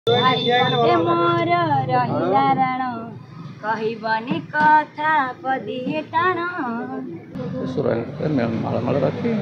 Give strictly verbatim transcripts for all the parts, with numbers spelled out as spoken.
मोर रहिला राण कहबनी कथा पदिए टाण माला माला रखी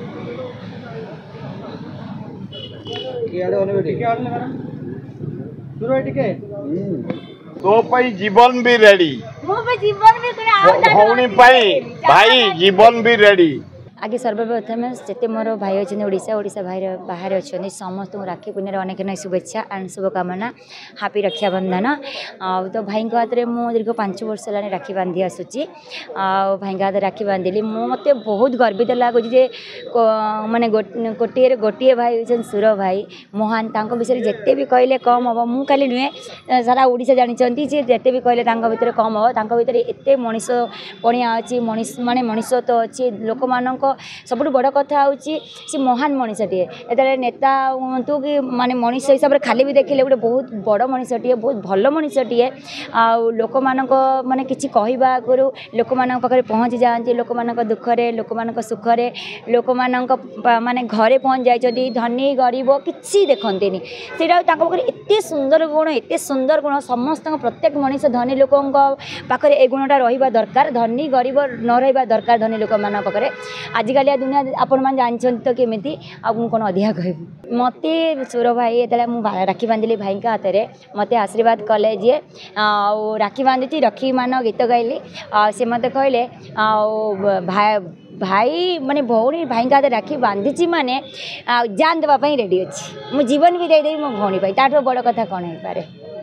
तो पई जीवन भी रेडी मो पे जीवन भी भौणी पाई भाई जीवन भी रेडी। आगे सर्वप्रथम जिते मोर भाई अच्छे ओडिशा ओडिशा भाई बाहर अच्छा समस्त राखी पूर्णिमार अनेक अनेक शुभेच्छा एंड शुभकामना हापी रक्षाबंधन। तो भाई हाथ में मु दीर्घ पांच वर्ष है राखी बांधि आसूची भाई हाथ राखी बांधिली मत बहुत गर्वित लगुच माने गोटे गोटे भाई हों सुर भाई महान विषय जिते भी कहले कम हम मु खाली नुहे सारा ओडिशा जानते जिते भी कहले भर कम हम भर एत मनीष पणिया अच्छी मनीष माने मनीषत्व अच्छी लोक मान सब बड़ कथा हूँ सी महान मनीषटे एत नेता हूँ कि माने मनीष हिसाब से खाली भी देखिले गोटे बहुत बड़ मनीषटे बहुत भल मनीषटे आउ लोक माने किसी कहवा आगुरी लोक पाखे पहुँची जाती लोक दुखरे लोक सुखरे लोक माने घरे पहुँच जाती धनी गरीब किसी देखते से एत सुंदर गुण एत सुंदर गुण समस्त प्रत्येक मनीष धनी लोक पाखे ए गुणटा रहा दरकार धनी गरीब न रहा दरकार धनी लोक मान पाखे आजिकालिया दुनिया आपण मैंने जानते तो केमी आपको कौन अधिका कह मत सुर भाई ये मुझे राखी बांधिली भाई हाथ में मत आशीर्वाद कले जी राखी बांधुची रखी मान गीत गाइली से मत कहले भाई भाई माने भौणी भाई हाथ राखी बांधीची माने जान देवाई रेडी अच्छी मु जीवन भी देदेवी मो भौणी ताठू बड़ कथा कौन हो पारे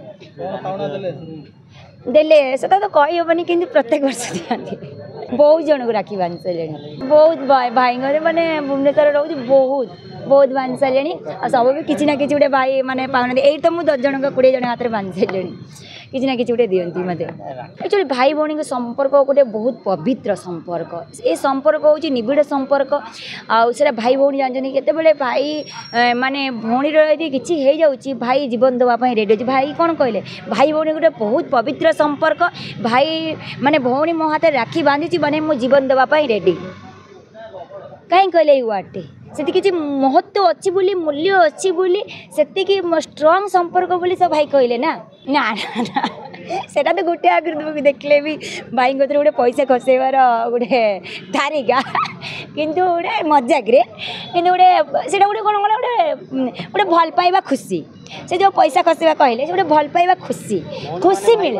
देले से तो कही हेनी कि प्रत्येक वर्ष दिखाती बहुत जन को राखी बांध सारे बहुत भाई मैंने भुवनेश्वर रोज बहुत बहुत बांध सारे सब भी किसी ना कि गोटे भाई मैंने पाऊना यही तो मुझे दस जन कोड़े जन हाथ में बांध सारे किसी ना कि गोटे दिखती मत एक्चुअली भाई भौणी संपर्क गोटे बहुत पवित्र संपर्क ये संपर्क हूँ निबिड़ संपर्क आसा भाई भौणी जानते केतबे भाई माने भौणीर यदि किसी हो जाऊँगी भाई जीवन देवाई रेडी अच्छे भाई कौन कहले भाई भौणी गोटे बहुत पवित्र संपर्क भाई माने भौणी मो हाथ राखी बांधी माने मो जीवन देवाई रेडी कहीं कहले ये वार्डटे से किसी महत्व अच्छी बोली मूल्य अच्छी बोली से स्ट्रंग संपर्क बोली सब भाई कहले ना ना ना सेटा तो गोटे आगे देखले भी भाई गोटे पैसा खसेबार गोटे तारिका किंतु गोटे मजाक रे किंतु गोटे से गोटे कौन गोटे गोटे भल पाइबा खुशी से जो पैसा खसेबा कहले गोटे भल पाइबा खुशी खुशी मिले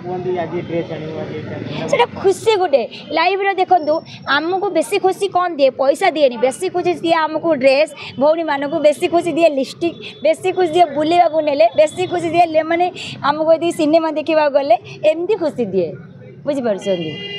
से खुशी गोटे लाइफ रे देखो आमको बेसी खुशी कौन दिए पैसा दिए बेसी खुशी दिए आमको ड्रेस भौणी मान को बेसी खुशी दिए लिपस्टिक बेसी खुशी दिए बुलेवा को नेले बेसी खुशी दिए माने आमको यदि सिनेमा देखा गले एमती खुशी दिए बुझीपार।